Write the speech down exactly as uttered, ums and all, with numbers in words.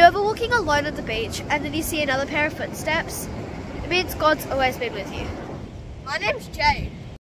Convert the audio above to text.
you're ever walking alone at the beach and then you see another pair of footsteps, it means God's always been with you. My name's Jade.